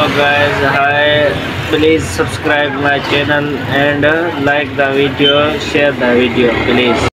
guys, hi, please subscribe my channel and like the video, share the video please.